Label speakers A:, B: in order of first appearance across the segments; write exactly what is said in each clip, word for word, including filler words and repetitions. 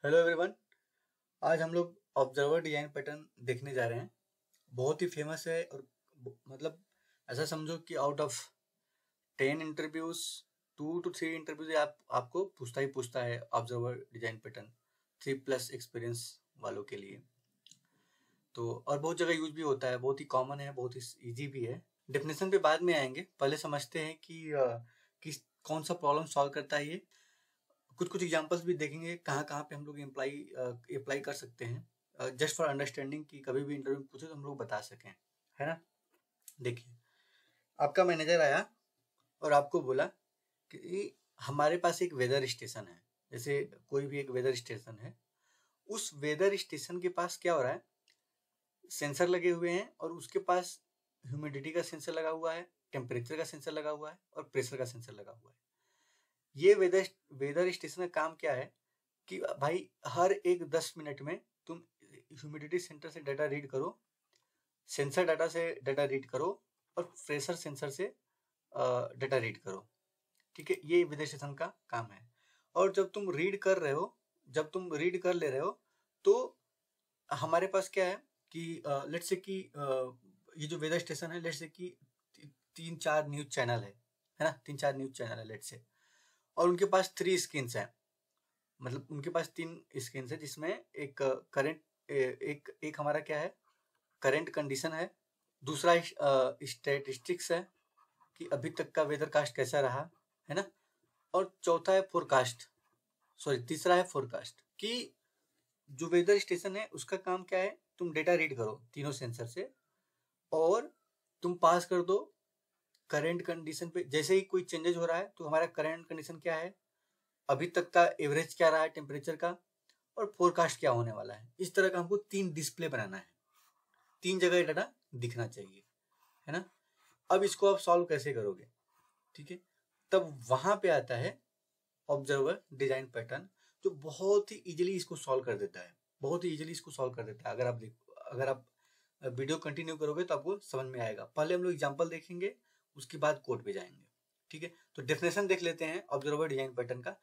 A: Hello everyone. आज हम लोग ऑब्जर्वर डिजाइन पैटर्न देखने जा रहे हैं। बहुत ही फेमस है और ब- मतलब ऐसा समझो कि out of ten interviews two two three interviews आप आपको पूछता ही पूछता है observer design pattern three plus experience वालों के लिए। तो और बहुत जगह यूज भी होता है, बहुत ही कॉमन है, बहुत ही इजी भी है। डेफिनेशन पे बाद में आएंगे, पहले समझते हैं कि अ, किस कौन सा प्रॉब्लम सॉल्व करता है ये। कुछ कुछ एग्जांपल्स भी देखेंगे कहाँ कहाँ पे हम लोग अप्लाई अप्लाई कर सकते हैं, जस्ट फॉर अंडरस्टैंडिंग कि कभी भी इंटरव्यू में पूछे तो हम लोग बता सकें, है ना। देखिए, आपका मैनेजर आया और आपको बोला कि हमारे पास एक वेदर स्टेशन है। जैसे कोई भी एक वेदर स्टेशन है, उस वेदर स्टेशन के पास क्या हो रहा है, सेंसर लगे हुए हैं और उसके पास ह्यूमिडिटी का सेंसर लगा हुआ है, टेम्परेचर का सेंसर लगा हुआ है और प्रेशर का सेंसर लगा हुआ है। ये वेदर वेदर स्टेशन का काम क्या है कि भाई हर एक दस मिनट में तुम ह्यूमिडिटी सेंटर से डाटा रीड करो, सेंसर डाटा से डाटा रीड करो और प्रेशर सेंसर से डाटा रीड करो। ठीक है, ये वेदर स्टेशन का काम है। और जब तुम रीड कर रहे हो जब तुम रीड कर ले रहे हो तो हमारे पास क्या है कि लेट्स से कि अ, ये जो वेदर स्टेशन है, लेट्स से कि ती, तीन चार न्यूज चैनल है है ना, तीन चार न्यूज चैनल है लेट्स से, और उनके पास थ्री स्क्रीन है। मतलब उनके पास तीन स्क्रीन है जिसमें एक करंट, एक एक हमारा क्या है, करंट कंडीशन है, दूसरा स्टैटिस्टिक्स है कि अभी तक का वेदर कास्ट कैसा रहा, है ना, और चौथा है फोरकास्ट, सॉरी तीसरा है फोरकास्ट। कि जो वेदर स्टेशन है उसका काम क्या है, तुम डेटा रीड करो तीनों सेंसर से और तुम पास कर दो करंट कंडीशन पे। जैसे ही कोई चेंजेस हो रहा है तो हमारा करंट कंडीशन क्या है, अभी तक का एवरेज क्या रहा है टेम्परेचर का, और फोरकास्ट क्या होने वाला है। इस तरह का हमको तीन डिस्प्ले बनाना है, तीन जगह डाटा दिखना चाहिए, है ना। अब इसको आप सॉल्व कैसे करोगे, ठीक है। तब वहां पे आता है ऑब्जर्वर डिजाइन पैटर्न, जो बहुत ही इजीली इसको सॉल्व कर देता है, बहुत ही इजीली इसको सॉल्व कर देता है। अगर आप देख अगर आप वीडियो कंटिन्यू करोगे तो आपको समझ में आएगा। पहले हम लोग एग्जांपल देखेंगे, उसके बाद कोड पे जाएंगे, ठीक है। तो डेफिनेशन देख लेते हैं ऑब्जर्वर डिजाइन पैटर्न का।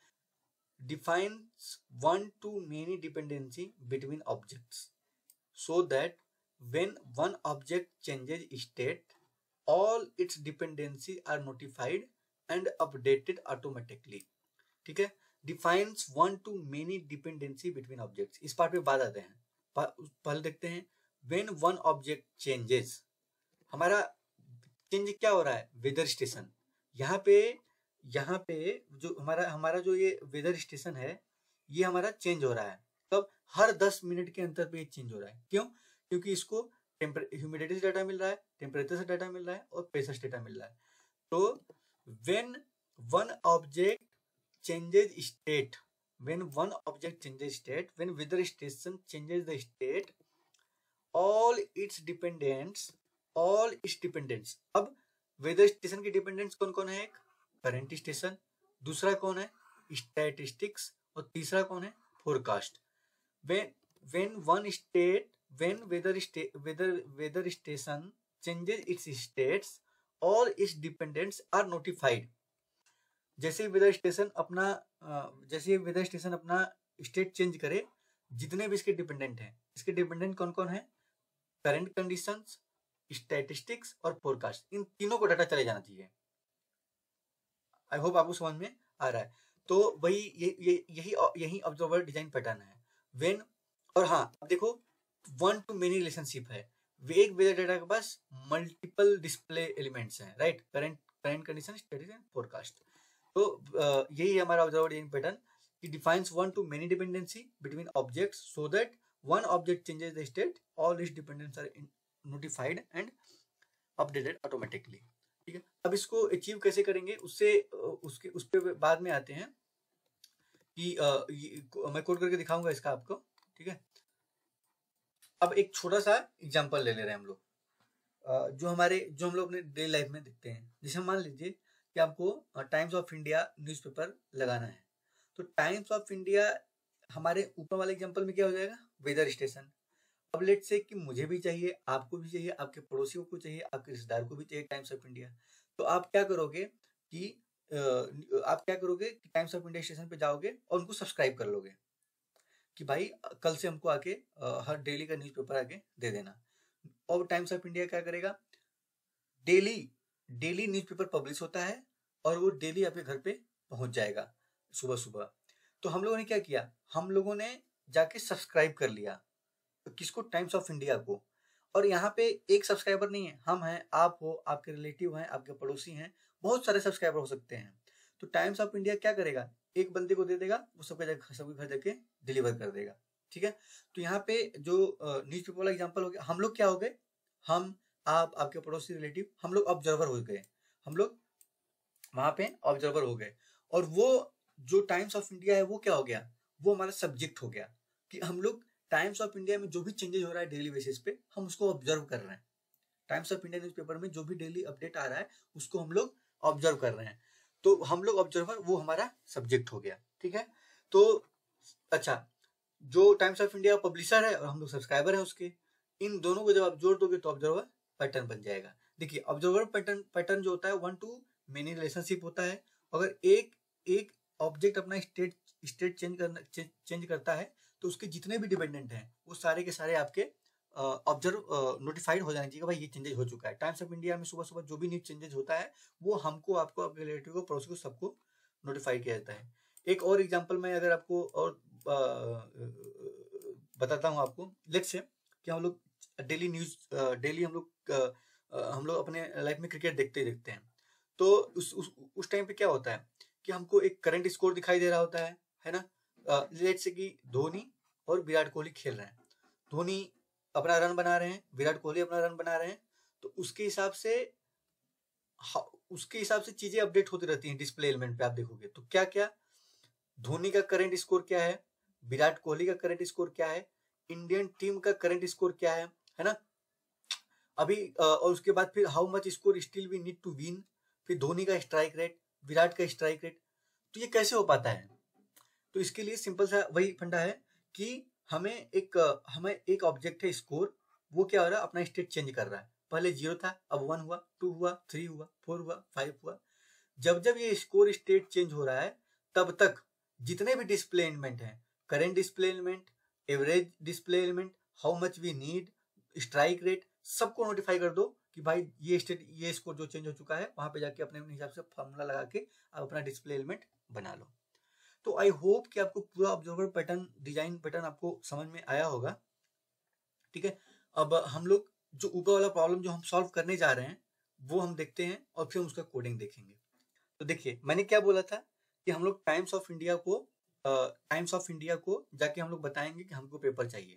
A: defines one to many dependency between objects so that when one object changes state, all its dependency are notified and updated automatically। ठीक है, defines one to many dependency between objects। इस part पे बाद आते हैं, पहले देखते हैं when one object changes। हमारा चेंज क्या हो रहा है, वेदर स्टेशन। यहाँ पे यहाँ पे जो हमारा हमारा जो ये वेदर स्टेशन है, ये हमारा चेंज हो रहा है। तब हर दस मिनट के अंतर पे ये चेंज हो रहा है। क्यों? क्योंकि इसको ह्यूमिडिटी से डाटा मिल रहा है, टेम्परेचर से डाटा मिल रहा है और प्रेशर से डाटा मिल रहा है। तो when one object changes state when one object changes state when weather station changes the state, all its dependents all its dependents. अब वेदर स्टेशन की डिपेंडेंट्स कौन कौन है, एक करंट स्टेशन, दूसरा कौन है स्टैटिस्टिक्स और तीसरा कौन है forecast. When when one state when weather weather weather station changes its states, all its dependents are notified. जैसे वेदर स्टेशन अपना जैसे वेदर स्टेशन अपना स्टेट चेंज करे, जितने भी इसके डिपेंडेंट हैं, इसके डिपेंडेंट कौन कौन है, करंट कंडीशंस, स्टैटिस्टिक्स और फोरकास्ट, इन तीनों को डाटा चले जाना चाहिए। आई होप आपको समझ में आ रहा है। तो वही ये, ये यही यही ऑब्जर्वर डिजाइन पैटर्न है। व्हेन और हाँ, अब देखो वन टू मेनी रिलेशनशिप है। वे एक वेदर डेटा के पास मल्टीपल डिस्प्ले एलिमेंट्स हैं, right, current current condition, statistics and forecast. तो uh, यही है हमारा observer design pattern. It defines one to many dependency between objects so that one object changes the state, all its dependents are in, notified and updated automatically। ठीक है, अब इसको achieve कैसे करेंगे, उससे उसके उस पे बाद में आते हैं कि आ, मैं कोड करके दिखाऊंगा इसका आपको, ठीक है। अब एक छोटा सा एग्जांपल ले ले रहे हैं हम लोग, जो हमारे जो हम लोग अपने डेली लाइफ में देखते हैं। जैसे मान लीजिए कि आपको टाइम्स ऑफ इंडिया न्यूज़पेपर लगाना है, तो टाइम्स ऑफ इंडिया हमारे ऊपर वाले एग्जांपल में क्या हो जाएगा, वेदर स्टेशन। अब लेट से कि मुझे भी चाहिए, आपको भी चाहिए, आपके पड़ोसियों को चाहिए, आपके रिश्तेदार को भी चाहिए टाइम्स ऑफ इंडिया। तो आप क्या करोगे कि आप क्या करोगे कि टाइम्स ऑफ इंडिया स्टेशन पे जाओगे और उनको सब्सक्राइब कर लोगे कि भाई कल से हमको आके अ, हर डेली का न्यूज़पेपर आके दे देना। और टाइम्स ऑफ इंडिया क्या करेगा, डेली डेली न्यूज़पेपर पब्लिश होता है और वो डेली आपके घर पे पहुंच जाएगा सुबह सुबह। तो हम लोगों ने क्या किया, हम लोगों ने जाके सब्सक्राइब कर लिया किसको, टाइम्स ऑफ इंडिया को। और यहाँ पे एक सब्सक्राइबर नहीं है, हम हैं, आप हो, आपके रिलेटिव हैं, आपके पड़ोसी हैं, बहुत सारे सब्सक्राइबर हो सकते हैं। तो टाइम्स ऑफ इंडिया क्या करेगा, एक बंदे को दे देगा, वो सबके जगह सबके घर जाके डिलीवर कर देगा। ठीक है, तो यहाँ पे जो न्यूज़पेपर वाला एग्जांपल हो गया, हम लोग क्या हो गए, हम, आप, आपके पड़ोसी, रिलेटिव, हम लोग ऑब्जर्वर हो गए, हम लोग वहां पे ऑब्जर्वर हो गए। और वो जो टाइम्स ऑफ इंडिया है वो क्या हो गया, वो हमारा सब्जेक्ट हो गया कि हम लोग टाइम्स ऑफ इंडिया में जो भी चेंजेस हो रहा है डेली बेसिस पे हम उसको ऑब्जर्व कर रहे हैं। टाइम्स ऑफ इंडिया न्यूज़पेपर में जो भी डेली अपडेट आ रहा है उसको हम लोग ऑब्जर्व कर रहे हैं। तो हम लोग ऑब्जर्वर, वो हमारा सब्जेक्ट हो गया। ठीक है, तो अच्छा, जो टाइम्स ऑफ इंडिया पब्लिशर है और हम लोग सब्सक्राइबर है उसके, इन दोनों को जब आप जोड़ दोगे तो ऑब्जर्वर पैटर्न बन जाएगा। देखिए ऑब्जर्वर पैटर्न पैटर्न जो होता है वन टू मेनी रिलेशनशिप होता है। अगर एक एक ऑब्जेक्ट अपना स्टेट स्टेट चेंज करना चेंज करता है तो उसके जितने भी डिपेंडेंट हैं वो सारे के सारे आपके ऑब्जर्व नोटिफाइड हो जाने चाहिए, भाई ये चेंजेस हो चुका है। टाइम्स ऑफ इंडिया में सुबह सुबह जो भी न्यूज चेंजेस होता है वो हमको, आपको, आपके रिलेटिव को, पड़ोसी को, सबको नोटिफाई किया जाता है। एक और एग्जांपल मैं अगर आपको और आ, बताता हूँ आपको, लेट्स से कि हम लोग डेली न्यूज डेली हम लोग हम लोग अपने लाइफ में क्रिकेट देखते ही देखते हैं। तो उस उस उस टाइम पे क्या होता है कि हमको एक करंट स्कोर दिखाई दे रहा होता है है ना। लेट्स से कि धोनी और विराट कोहली खेल रहे हैं, धोनी अपना रन बना रहे हैं, विराट कोहली अपना रन बना रहे हैं। तो उसके हिसाब से उसके हिसाब से चीजें अपडेट होती रहती हैं डिस्प्ले एलिमेंट पे। आप देखोगे तो क्या क्या, धोनी का करंट स्कोर क्या है, विराट कोहली का करंट स्कोर क्या है, इंडियन टीम का करंट स्कोर क्या है है ना अभी। और उसके बाद फिर how much score still we need to win, फिर धोनी का स्ट्राइक रेट, विराट का स्ट्राइक रेट। तो ये कैसे हो पाता है, तो इसके लिए सिंपल सा वही फंडा है कि हमें एक हमें एक ऑब्जेक्ट है स्कोर, वो क्या हो रहा है, अपना स्टेट चेंज कर रहा है। पहले जीरो था, अब वन हुआ, टू हुआ, थ्री हुआ, फोर हुआ, फाइव हुआ। जब जब ये स्कोर स्टेट चेंज हो रहा है तब तक जितने भी डिस्प्ले एलिमेंट हैं, current display element, average display element, how much we need, strike rate, सबको नोटिफाई कर दो कि भाई ये स्टेट ये स्कोर जो चेंज हो चुका है, वहां पे जाके अपने अपने हिसाब से फॉर्मूला लगा के आप अपना डिस्प्ले एलिमेंट बना लो। तो आई होप कि आपको पूरा ऑब्जर्वर पैटर्न, डिजाइन पैटर्न आपको समझ में आया होगा। ठीक है, अब हम लोग जो ऊपर वाला प्रॉब्लम जो हम सॉल्व करने जा रहे हैं वो हम देखते हैं और फिर हम उसका कोडिंग देखेंगे। तो देखिए मैंने क्या बोला था कि हम लोग टाइम्स ऑफ इंडिया को टाइम्स ऑफ इंडिया को जाके हम लोग बताएंगे कि हमको पेपर चाहिए।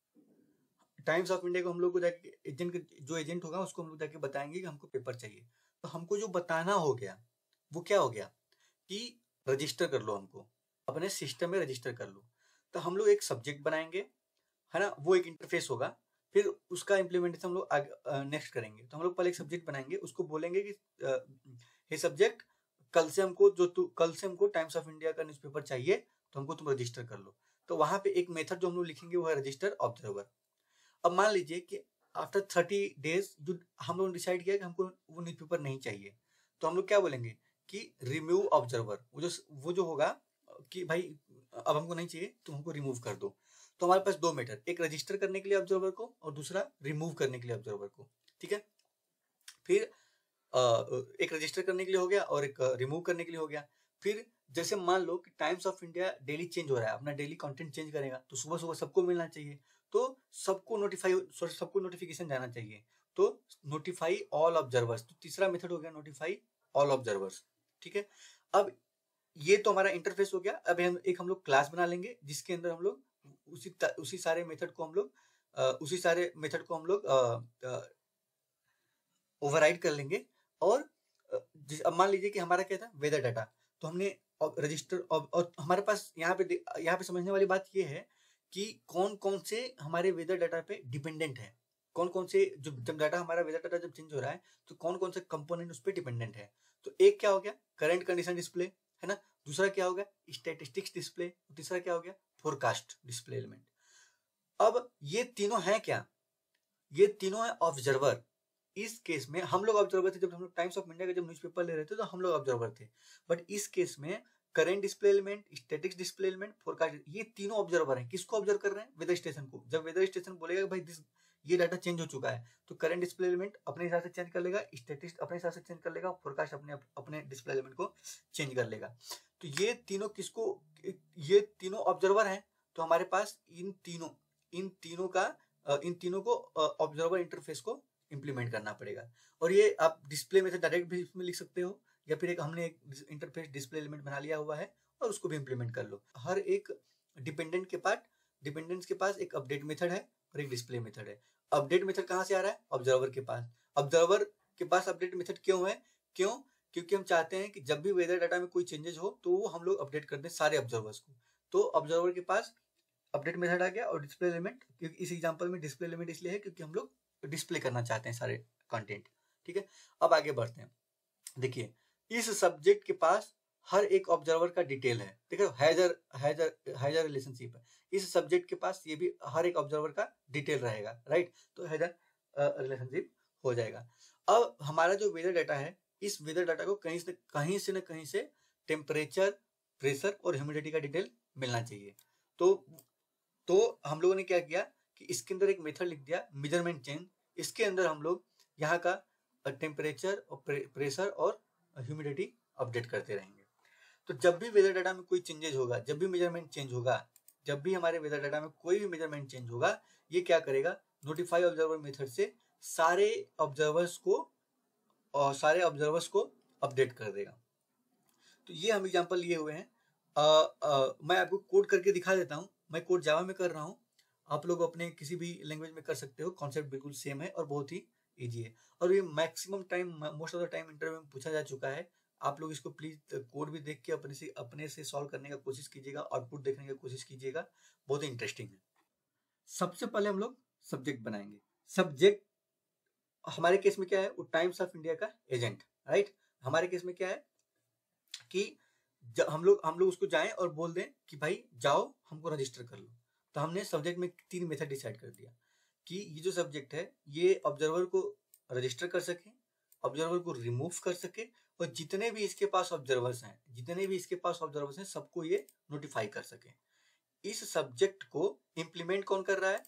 A: टाइम्स ऑफ इंडिया को हम लोग को जाके एजेंट, जो एजेंट होगा उसको हम लोग जाके बताएंगे कि हमको पेपर चाहिए। तो हमको जो बताना हो गया वो क्या हो गया कि रजिस्टर कर लो, हमको अपने सिस्टम में रजिस्टर कर लो। तो हम लोग एक सब्जेक्ट बनाएंगे है ना, वो एक इंटरफेस होगा, फिर उसका इम्प्लीमेंटेशन हम लोग आगे नेक्स्ट करेंगे। तो हम लोग पहले एक सब्जेक्ट बनाएंगे, उसको बोलेंगे कि ये सब्जेक्ट कल से हमको जो तू कल से हमको टाइम्स ऑफ इंडिया का न्यूज़पेपर चाहिए, तो हमको तुम रजिस्टर कर लो। तो वहां पे एक मेथड जो हम लोग लिखेंगे वो है रजिस्टर ऑब्जर्वर। अब मान लीजिए कि आफ्टर थर्टी डेज जो हम लोगों ने डिसाइड किया कि हमको वो न्यूज़पेपर नहीं चाहिए, तो हम लोग क्या बोलेंगे कि रिमूव ऑब्जर्वर। वो जो वो जो होगा कि भाई अब हमको नहीं चाहिए तो हमको रिमूव कर दो। तो हमारे पास दो मेथड, एक रजिस्टर करने के लिए ऑब्जर्वर को और दूसरा रिमूव करने के लिए ऑब्जर्वर को। ठीक है, फिर एक रजिस्टर करने के लिए हो गया और एक रिमूव करने के लिए हो गया। फिर जैसे मान लो कि Times of India daily change हो रहा है, अपना डेली कंटेंट चेंज करेगा, तो सुबह सुबह सबको मिलना चाहिए, तो सबको नोटिफाई सबको नोटिफिकेशन जाना चाहिए। तो नोटिफाई ऑल ऑब्जर्वर्स, तो तीसरा मेथड हो गया नोटिफाई ऑल ऑब्जर्वर्स। ठीक है, अब ये तो हमारा इंटरफेस हो गया। अब हम एक हम लोग क्लास बना लेंगे जिसके अंदर हम लोग उसी उसी सारे मेथड को हम लोग उसी सारे मेथड को हम लोग ओवरराइड कर लेंगे। और अब मान लीजिए कि हमारा क्या था, वेदर डाटा, तो हमने रजिस्टर और, और हमारे पास यहाँ पे यहाँ पे समझने वाली बात ये है कि कौन कौन से हमारे वेदर डाटा पे डिपेंडेंट है, कौन कौन से जो जब डाटा हमारा वेदर डाटा जब चेंज हो रहा है तो कौन कौन से कंपोनेंट उस पर डिपेंडेंट है। तो एक क्या हो गया, करंट कंडीशन डिस्प्ले है ना, दूसरा क्या हो गया, स्टैटिस्टिक्स डिस्प्ले, तीसरा क्या हो गया, फोरकास्ट डिस्प्ले एलिमेंट। अब ये तीनों है क्या, ये तीनों है ऑब्जर्वर। इस केस में हम लोग ऑब्जर्वर थे, जब हम लोग टाइम्स ऑफ इंडिया का जब न्यूज़पेपर ले रहे थे तो हम लोग ऑब्जर्वर थे। बट इस केस में current display element, static display element, forecast, ये तीनों ऑब्जर्वर हैं। किसको ऑब्जर्व कर रहे हैं? वेदर स्टेशन को। जब वेदर स्टेशन बोलेगा भाई दिस ये डाटा चेंज हो चुका है, तो करंट डिस्प्ले एलिमेंट अपने हिसाब से चेंज कर लेगा, स्टैटिक अपने हिसाब से चेंज कर लेगा, फोरकास्ट अपने अपने डिस्प्ले एलिमेंट को चेंज कर लेगा। तो ये तीनों किसको, ये तीनों ऑब्जर्वर हैं, तो हमारे पास इन तीनों इन तीनों का इन तीनों को ऑब्जर्वर इंटरफेस को इंप्लीमेंट करना पड़ेगा। और ये आप डिस्प्ले में से डायरेक्ट भी इसमें लिख सकते हो, या फिर एक हमने एक इंटरफेस डिस्प्ले एलिमेंट बना लिया हुआ है और उसको भी इंप्लीमेंट कर लो। हर एक डिपेंडेंट के पास डिपेंडेंट्स के पास एक अपडेट मेथड है और एक डिस्प्ले मेथड है। अपडेट मेथड कहाँ से आ रहा है? ऑब्जर्वर के पास। ऑब्जर्वर के पास अपडेट मेथड क्यों है? क्यों? क्योंकि हम चाहते हैं कि जब भी वेदर डाटा में कोई चेंजेस हो तो वो हम लोग अपडेट कर दें सारे ऑब्जर्वर्स को। तो ऑब्जर्वर के पास अपडेट मेथड आ गया। और डिस्प्ले एलिमेंट, क्योंकि इस एग्जांपल में डिस्प्ले एलिमेंट इसलिए है क्योंकि हम लोग डिस्प्ले करना चाहते हैं सारे कंटेंट। ठीक है, अब आगे बढ़ते हैं। देखिए, इस सब्जेक्ट के पास हर एक ऑब्जर्वर का डिटेल है। देखो, हैजर हैजर हैजर रिलेशनशिप है। इस सब्जेक्ट के पास ये भी हर एक ऑब्जर्वर का डिटेल रहेगा, राइट? तो हैजर रिलेशनशिप हो जाएगा। अब हमारा जो वेदर डाटा है, इस वेदर डाटा को कहीं से कहीं से न कहीं से टेम्परेचर, प्रेशर और ह्यूमिडिटी का डिटेल मिलना चाहिए। तो तो हम लोगों ने क्या किया कि इसके अंदर एक मेथड लिख दिया, मेजरमेंट चेंज। इसके अंदर हम लोग यहाँ का टेम्परेचर और प्रेशर और ह्यूमिडिटी अपडेट करते रहेंगे। तो जब भी वेदर डाटा में कोई चेंजेस होगा, जब भी मेजरमेंट चेंज होगा, जब भी हमारे वेदर डाटा में कोई भी मेजरमेंट चेंज होगा, ये क्या करेगा? नोटिफाई ऑब्जर्वर मेथड से सारे ऑब्जर्वर्स को और सारे ऑब्जर्वर्स को अपडेट कर देगा। तो ये हम एग्जांपल लिए हुए हैं। आ, आ, मैं आपको कोड करके दिखा देता हूँ। मैं कोड जावा में कर रहा हूँ, आप लोग अपने किसी भी लैंग्वेज में कर सकते हो। कॉन्सेप्ट बिल्कुल सेम है और बहुत ही ईजी है। और ये maximum time, most of the time interview में पूछा जा चुका है। आप लोग इसको प्लीज कोड भी देख के अपने से अपने से सॉल्व करने का कोशिश कीजिएगा, आउटपुट देखने की कोशिश कीजिएगा, बहुत ही इंटरेस्टिंग है। सबसे पहले हम लोग सब्जेक्ट बनाएंगे। सब्जेक्ट हमारे केस में क्या है? वो टाइम्स ऑफ इंडिया का एजेंट, राइट? हमारे केस में क्या है कि जब हम लोग हम लोग उसको जाएं और बोल दें कि भाई जाओ हमको रजिस्टर कर लो। तो हमने सब्जेक्ट में तीन मेथड डिसाइड कर दिया कि ये जो सब्जेक्ट है ये ऑब्जर्वर को रजिस्टर कर सके, ऑब्जर्वर को रिमूव कर सके, और जितने भी इसके पास ऑब्जर्वर्स हैं जितने भी इसके पास ऑब्जर्वर्स हैं सबको ये नोटिफाई कर सके। इस सब्जेक्ट को इंप्लीमेंट कौन कर रहा है?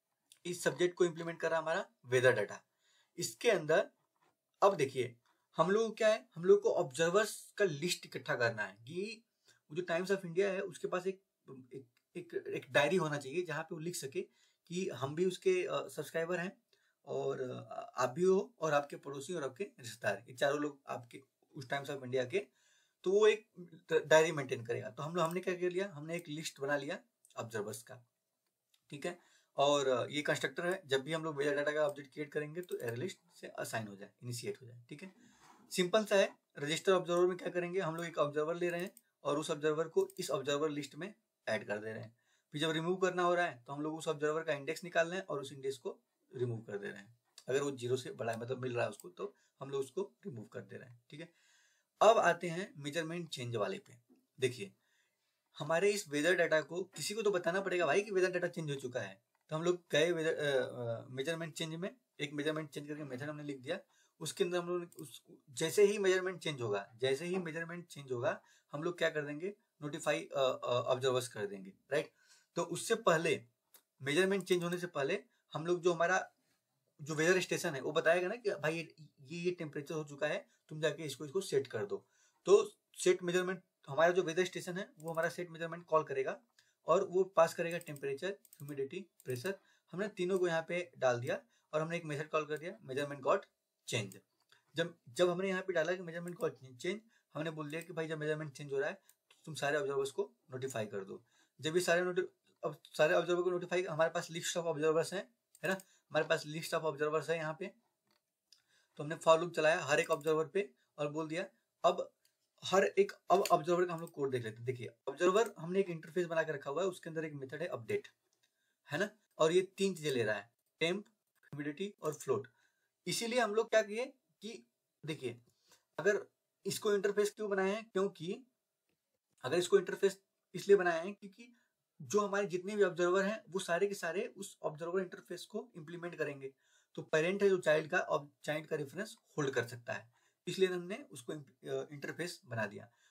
A: इस सब्जेक्ट को इंप्लीमेंट कर रहा है हमारा वेदर डाटा। इसके अंदर अब देखिए, हम लोग क्या है, हम लोग को ऑब्जर्वर्स का लिस्ट इकट्ठा करना है कि जो टाइम्स ऑफ इंडिया है उसके पास एक एक एक, एक डायरी होना चाहिए जहाँ पे वो लिख सके कि हम भी उसके सब्सक्राइबर हैं और आप भी हो और आपके पड़ोसी और आपके रिश्तेदार, ये चारों लोग आपके उस टाइम्स ऑफ इंडिया के। तो वो एक डायरी मेंटेन करेगा। तो हम लोग हमने क्या कर लिया, हमने एक लिस्ट बना लिया ऑब्जर्वर्स का, ठीक है। और ये कंस्ट्रक्टर है, जब भी हम लोग वेदर डाटा का ऑब्जेक्ट क्रिएट करेंगे तो एरे लिस्ट से असाइन हो जाए, इनिशिएट हो जाए, ठीक है। सिंपल सा है। रजिस्टर ऑब्जर्वर में क्या करेंगे, हम लोग एक ऑब्जर्वर ले रहे हैं और उस ऑब्जर्वर को इस ऑब्जर्वर लिस्ट में ऐड कर दे रहे हैं। फिर जब रिमूव करना हो रहा है तो हम लोग उस ऑब्जर्वर का इंडेक्स निकाल रहे हैं और उस इंडेक्स को रिमूव कर दे रहे हैं। अगर वो जीरो से बड़ा है, मतलब मिल रहा है उसको, तो हम लोग उसको रिमूव कर दे रहे हैं, ठीक है। अब आते हैं मेजरमेंट चेंज वाले पे। देखिए, हमारे इस वेदर डाटा को किसी को तो बताना पड़ेगा भाई कि वेदर डाटा चेंज हो चुका है। तो हम लोग गए वेदर मेजरमेंट चेंज में, एक मेजरमेंट चेंज करके मेथड हमने लिख दिया। उसके अंदर हम लोग उस जैसे ही मेजरमेंट चेंज होगा जैसे ही मेजरमेंट चेंज होगा हम लोग क्या कर देंगे, नोटिफाई ऑब्जर्वर्स कर देंगे, राइट। तो उससे पहले, मेजरमेंट चेंज होने से पहले हम लोग जो हमारा जो वेदर स्टेशन है वो बताएगा ना कि भाई ये ये टेम्परेचर हो चुका है, तुम जाके इसको इसको सेट कर दो। तो सेट मेजरमेंट, हमारा जो वेदर स्टेशन है वो हमारा सेट मेजरमेंट कॉल करेगा और वो पास करेगा टेम्परेचर, ह्यूमिडिटी, प्रेशर। हमने तीनों को यहाँ पे डाल दिया और हमने एक मेथड कॉल कर दिया, मेजरमेंट गॉट चेंज। जब जब हमने यहाँ पे डाला कि मेजरमेंट गॉट चेंज, हमने बोल दिया कि भाई जब मेजरमेंट चेंज हो रहा है तो तुम सारे ऑब्जर्वर्स को नोटिफाई कर दो। जब ये सारे नोटि अब सारे ऑब्जर्वर को नोटिफाई, हमारे पास लिस्ट ऑफ ऑब्जर्वर्स हैं, है ना, हमारे पास लिस्ट ऑफ ऑब्जर्वर्स है यहाँ पे। तो हमने फॉर लूप चलाया हर एक ऑब्जर्वर पे और बोल दिया अब हर एक, अब ऑब्जर्वर का हम लोग कोड देख लेते हैं। देखिए, ऑब्जर्वर हमने एक इंटरफेस बना के रखा हुआ है, उसके अंदर एक मेथड है अपडेट, है ना, और ये तीन चीजें ले रहा है, टेम्प, ह्यूमिडिटी और फ्लोट। इसीलिए हम लोग क्या किए कि देखिए, अगर इसको इंटरफेस क्यों बनाए हैं, क्योंकि अगर इसको इंटरफेस इसलिए बनाए हैं क्योंकि जो हमारे जितने भी ऑब्जर्वर हैं वो सारे के सारे उस ऑब्जर्वर इंटरफेस को इंप्लीमेंट करेंगे। तो पेरेंट है जो चाइल्ड का, चाइल्ड का रेफरेंस होल्ड कर सकता है, इसलिए हमने उसको इंटरफेस बना दिया।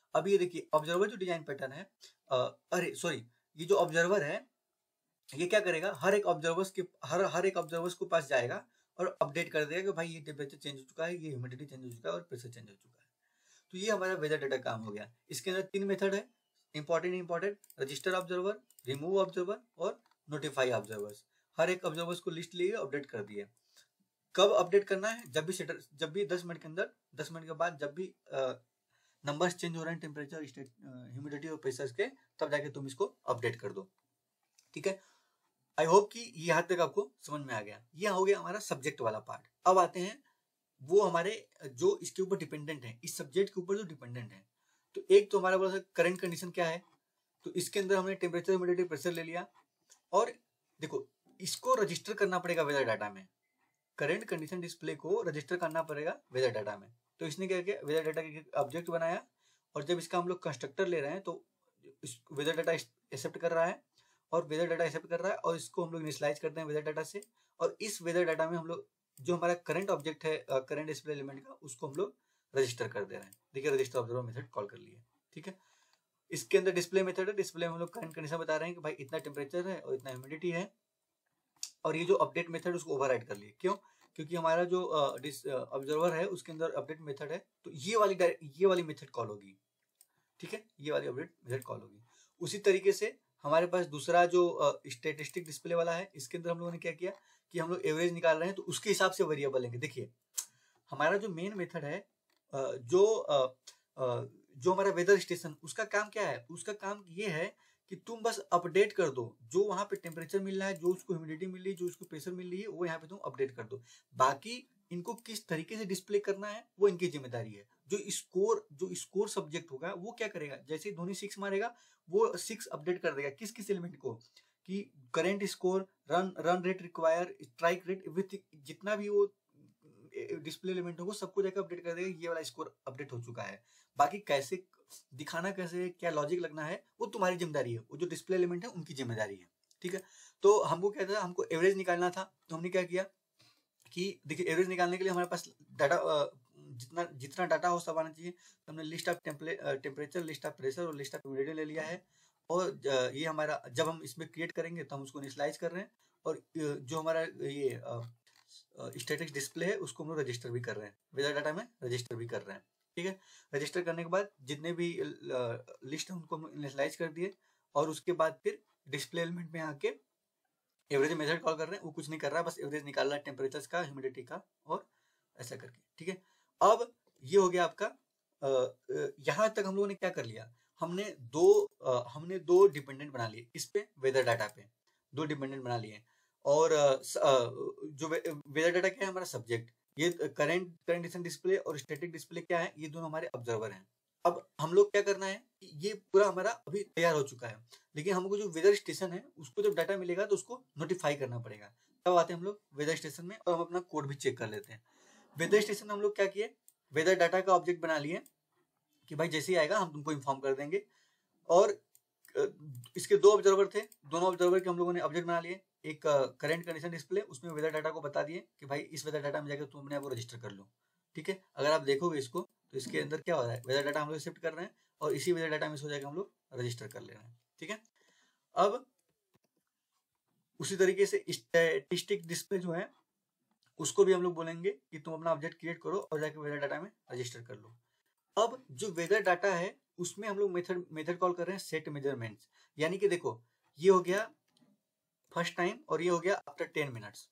A: अब ये देखिए ऑब्जर्वर जो डिजाइन पैटर्न है, आ, अरे सॉरी, ये जो ऑब्जर्वर है ये क्या करेगा, हर एक ऑब्जर्वर्स के हर हर एक ऑब्जर्वर्स को पास जाएगा और अपडेट कर देगा कि भाई ये टेम्परेचर चेंज हो चुका है, ये ह्यूमिडिटी चेंज हो चुका है और प्रेशर चेंज हो चुका है। तो ये हमारा वेदर डाटा काम हो गया। इसके अंदर तीन मेथड है, important important register observer, remove observer और नोटिफाई ऑब्जर्वर्स। हर एक ऑब्जर्वर्स को लिस्ट लिए अपडेट कर दिए। कब अपडेट करना है, जब भी सेटर जब भी दस मिनट के अंदर, दस मिनट के बाद जब भी नंबर्स चेंज हो रहे हैं टेम्परेचर, ह्यूमिडिटी और प्रेशर के, तब जाके तुम इसको अपडेट कर दो। ठीक है, आई होप कि ये हद तक आपको समझ में आ गया। ये हो गया हमारा सब्जेक्ट वाला पार्ट। अब आते हैं वो हमारे जो इसके ऊपर डिपेंडेंट है, इस सब्जेक्ट के ऊपर जो डिपेंडेंट है। तो एक तो हमारा बोला था करंट कंडीशन क्या है, तो इसके अंदर हमने टेम्परेचर, ह्यूमिडिटी, प्रेशर ले लिया और देखो इसको रजिस्टर करना पड़ेगा वेदर डाटा में। करंट कंडीशन डिस्प्ले को रजिस्टर करना पड़ेगा वेदर डाटा में। तो इसने क्या किया, वेदर डाटा का ऑब्जेक्ट बनाया और जब इसका हम लोग कंस्ट्रक्टर ले रहे हैं तो वेदर डाटा एक्सेप्ट कर रहा है और वेदर डाटा एक्सेप्ट कर रहा है और इसको हम लोग इनिशियलाइज करते हैं वेदर डाटा से। और इस वेदर डाटा में हम लोग जो हमारा करंट ऑब्जेक्ट है, करंट डिस्प्ले एलिमेंट का, उसको हम लोग रजिस्टर कर दे रहे हैं। देखिए रजिस्टर ऑब्जर्वर मेथड कॉल कर लिए। ठीक है, इसके अंदर डिस्प्ले मेथड है, डिस्प्ले में हम लोग करंट कंडीशन बता रहे हैं कि भाई इतना टेम्परेचर है और इतना ह्यूमिडिटी है। और ये जो अपडेट मेथड उसको ओवरराइड कर लिए। क्यों? क्योंकि हमारा जो ऑब्जर्वर है उसके अंदर अपडेट मेथड है, तो ये वाली ये वाली मेथड कॉल होगी। ठीक है, ये वाली अपडेट मेथड कॉल होगी। उसी तरीके से हमारे पास दूसरा जो स्टैटिस्टिक डिस्प्ले वाला है, इसके अंदर हम लोगों ने क्या किया कि हम लोग एवरेज निकाल रहे हैं, तो उसके हिसाब से वेरिएबल लेंगे। देखिए हमारा जो मेन मेथड है, जो जो हमारा वेदर स्टेशन, उसका काम क्या है, उसका काम ये है कि तुम बस अपडेट कर दो, जो वहां पे टेम्परेचर मिल रहा है, जो उसको ह्यूमिडिटी मिल रही है, जो उसको प्रेशर मिल रही है, वो यहाँ पे तुम अपडेट कर दो। बाकी इनको किस तरीके से डिस्प्ले करना है वो इनकी जिम्मेदारी है। जो स्कोर जो स्कोर सब्जेक्ट होगा वो क्या करेगा, जैसे धोनी सिक्स मारेगा वो सिक्स अपडेट कर देगा किस किस एलिमेंट को, कि current score, run run rate require, strike rate, everything, जितना भी वो डिस्प्ले एलिमेंट होगा सबको जाकर अपडेट कर देगा, ये वाला स्कोर अपडेट हो चुका है। बाकी कैसे दिखाना, कैसे क्या लॉजिक लगना है, वो तुम्हारी जिम्मेदारी है, वो जो डिस्प्ले एलिमेंट है उनकी जिम्मेदारी है। ठीक है, तो हमको क्या था, हमको एवरेज निकालना था, तो हमने क्या किया कि देखिए एवरेज निकालने के लिए हमारे पास डाटा, जितना जितना डाटा हो सब आना चाहिए। तो हमने list of temperature, list of pressure और लिस्ट ऑफ ह्यूमिडिटी ले लिया है। और ये हमारा जब हम इसमें क्रिएट करेंगे तो हम उसको इनिशियलाइज कर रहे हैं, और जो हमारा ये स्टैटिक डिस्प्ले है उसको हम लोग रजिस्टर भी कर रहे हैं, वेदर डाटा में रजिस्टर भी कर रहे हैं। ठीक है, रजिस्टर करने के बाद जितने भी लिस्ट है उनको हम इनिशियलाइज कर दिए, और उसके बाद फिर डिस्प्ले एलिमेंट में आके एवरेज मेथड कॉल कर रहे हैं। वो कुछ नहीं कर रहा है, बस एवरेज निकाल रहा है टेम्परेचर का, ह्यूमिडिटी का, और ऐसा करके। ठीक है, अब ये हो गया आपका, यहाँ तक हम लोगों ने क्या कर लिया, हमने दो आ, हमने दो डिपेंडेंट बना लिए इस पे, वेदर डाटा पे दो डिपेंडेंट बना लिए। और आ, जो वेदर डाटा क्या है, हमारा सब्जेक्ट, ये करंट कंडीशन डिस्प्ले और स्टैटिक डिस्प्ले क्या है, ये दोनों हमारे ऑब्जर्वर हैं। अब हम लोग क्या करना है, ये पूरा हमारा अभी तैयार हो चुका है, लेकिन हमको जो वेदर स्टेशन है उसको जब डाटा मिलेगा तो उसको नोटिफाई करना पड़ेगा। तब आते हैं हम लोग वेदर स्टेशन में, और हम अपना कोड भी चेक कर लेते हैं। वेदर स्टेशन में हम लोग क्या किए, वेदर डाटा का ऑब्जेक्ट बना लिए कि भाई जैसे ही आएगा हम तुमको इन्फॉर्म कर देंगे। और इसके दो ऑब्जर्वर थे, दोनों ऑब्जर्वर के हम लोगों ने ऑब्जेक्ट बना लिए। एक करंट कंडीशन डिस्प्ले, उसमें वेदर डाटा को बता दिए कि भाई इस वेदर डाटा में जाकर तुम अपने आप को रजिस्टर कर लो। ठीक है, अगर आप देखोगे इसको तो इसके अंदर क्या हो रहा है, वेदर डाटा हम लोग एक्सेप्ट कर रहे हैं और इसी वेदर डाटा में हो जाएगा हम लोग रजिस्टर कर ले रहे हैं। ठीक है, अब उसी तरीके से स्टैटिस्टिक डिस्प्ले जो है उसको भी हम लोग बोलेंगे कि तुम अपना ऑब्जेक्ट क्रिएट करो और जाकर वेदर डाटा में रजिस्टर कर लो। अब जो वेदर डाटा है उसमें हम लोग मेथड मेथड कॉल कर रहे हैं सेट मेजरमेंट्स, यानी कि देखो ये हो गया फर्स्ट टाइम और ये हो गया after ten minutes.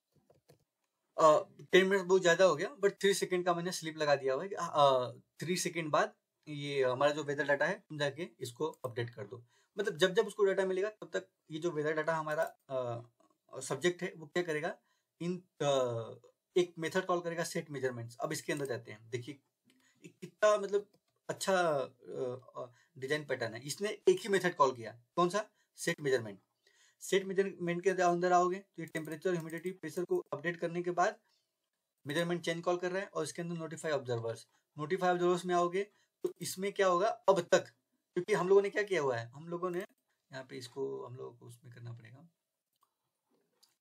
A: Ten minute बहुत ज्यादा हो गया, बट थ्री सेकेंड का मैंने स्लिप लगा दिया हुआ है कि थ्री सेकेंड बाद ये हमारा जो वेदर डाटा है तुम जाके इसको अपडेट कर दो। मतलब जब जब उसको डाटा मिलेगा तब तक ये जो वेदर डाटा हमारा सब्जेक्ट है वो क्या करेगा, इन आ, एक मेथड कॉल करेगा सेट मेजरमेंट्स। अब इसके अंदर जाते हैं, देखिए कितना मतलब अच्छा डिजाइन पैटर्न है। इसने एक ही मेथड कॉल किया, कौन सा, सेट मेजरमेंट। सेट मेजरमेंट के अंदर आओगे तो ये टेम्परेचर, ह्यूमिडिटी, प्रेशर को अपडेट करने के बाद मेजरमेंट चेंज कॉल कर रहा है, और इसके अंदर नोटिफाई ऑब्जर्वर्स नोटिफाई ऑब्जर्वर्स में आओगे तो इसमें क्या होगा अब तक, क्योंकि हम लोगों ने क्या किया हुआ है, हम लोगों ने यहाँ पे इसको हम लोगों को उसमें करना पड़ेगा,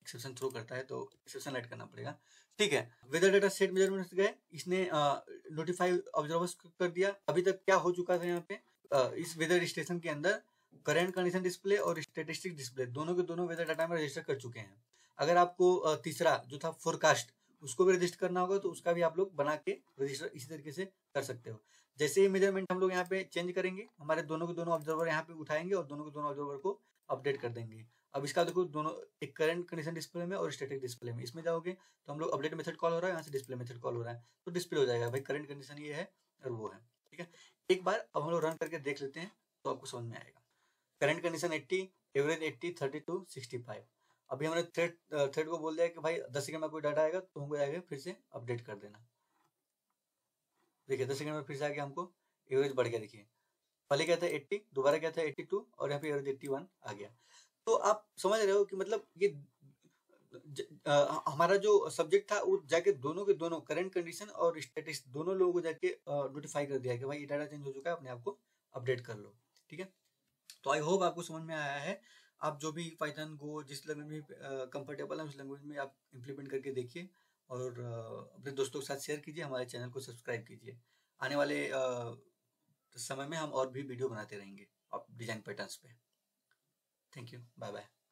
A: एक्सेप्शन थ्रो करता है तो एक्सेप्शन ऐड करना पड़ेगा। ठीक है, वेदर डाटा सेट मेजरमेंट गए, इसने नोटिफाई ऑब्जर्वर्स कर दिया। अभी तक क्या हो चुका था यहाँ पे, uh, इस वेदर स्टेशन के अंदर करंट कंडीशन डिस्प्ले और स्टेटिस्टिक डिस्प्ले दोनों के दोनों वेदर डाटा में रजिस्टर कर चुके हैं। अगर आपको uh, तीसरा जो था फोरकास्ट उसको भी रजिस्टर करना होगा तो उसका भी आप लोग बना के रजिस्टर इसी तरीके से कर सकते हो। जैसे ही मेजरमेंट हम लोग यहाँ पे चेंज करेंगे, हमारे दोनों के दोनों ऑब्जर्वर यहाँ पे उठाएंगे और दोनों के दोनों ऑब्जर्वर को अपडेट कर देंगे। अब इसका देखो दोनों एक करंट कंडीशन डिस्प्ले में और स्टैटिक डिस्प्ले में, इसमें जाओगे तो हम लोग अपडेट मेथड कॉल हो रहा है, यहाँ से डिस्प्ले मेथड कॉल हो रहा है, तो डिस्प्ले हो जाएगा भाई करंट कंडीशन ये है और वो है। ठीक है, एक बार अब हम लोग रन करके देख लेते हैं तो आपको समझ में आएगा। Current condition eighty, average eighty, thirty two, sixty five. अभी हमने थ्रेड थ्रेड को बोल दिया कि भाई दस सेकंड में कोई डाटा आएगा तो हमको आएगा फिर से अपडेट कर देना। देखिए दस सेकंड में फिर से आ गया, हमको एवरेज बढ़ गया। देखिए पहले क्या था एट्टी, दोबारा क्या था एट्टी टू और यहाँ पे एवरेज एट्टी वन आ गया। तो आप समझ रहे हो कि मतलब ये ज, आ, हमारा जो सब्जेक्ट था वो जाके दोनों के दोनों करंट कंडीशन और स्टेटस दोनों लोगों को जाके नोटिफाई कर दिया कि भाई ये डाटा चेंज हो चुका है, अपने आप को अपडेट कर लो। ठीक है, तो आई होप आपको समझ में आया है। आप जो भी पाइथन गो जिस लैंग्वेज में कंफर्टेबल है उस लैंग्वेज में आप इम्प्लीमेंट करके देखिए और uh, अपने दोस्तों के साथ शेयर कीजिए, हमारे चैनल को सब्सक्राइब कीजिए। आने वाले uh, समय में हम और भी वीडियो बनाते रहेंगे डिजाइन पैटर्न्स पे। Thank you, bye bye.